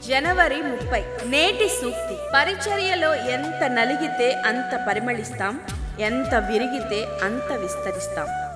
జనవరి 30 నేటి సూక్తి. పరిచర్యలో ఎంత నలిగితే అంత పరిమళిస్తాం, ఎంత విరిగితే అంత విస్తరిస్తాం.